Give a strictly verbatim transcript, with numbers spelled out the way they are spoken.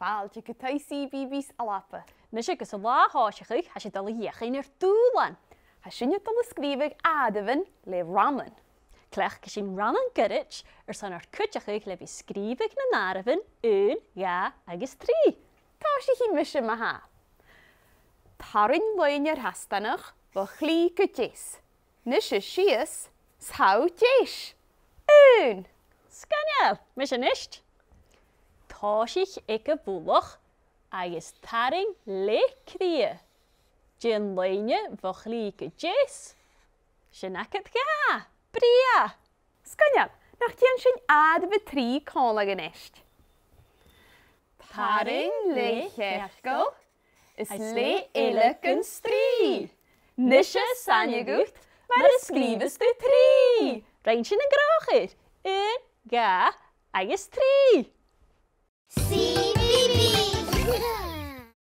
Wel, di gyda'i CBeebies ALBA. Nes ag ys y la hosich has i dal iechyn i'r dŵlan. Has sy'n ydol ysgrifig adafyn le ramen. Cluich gys i'n ramen gyrich ar son ar cwtach ag le fi sgrifig na narafyn un, ga, agus tri. Ta si hi mysio ma ha. Tarin loen i'r hastanach fo chli gydys. Nes y sias saw deis. Un. Sganiel, mis yn isht. Tásich ag y bwlwch agus taring le cria. Dyn leine fo chli gydys. Sy'n acad ga, bria. Sganiel, nach dian sy'n ad fy tri colag yn isht. Taring le chergol is le eile gyn stri. Nisje sanjegwt, maar ysgrifes de tri. Rhain sy'n yn grochir. Un, ga, agus tri.